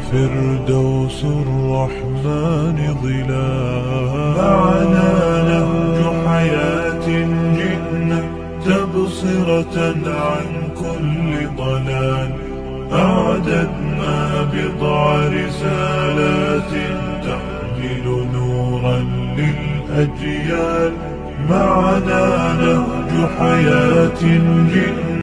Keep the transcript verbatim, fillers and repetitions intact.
وفردوس الرحمن ظلال. معنا نهج حياة جئنا تبصرة عن كل ضلال. أعددنا بضع رسالات تحمل نورا للأجيال. معنا نهج حياة جئنا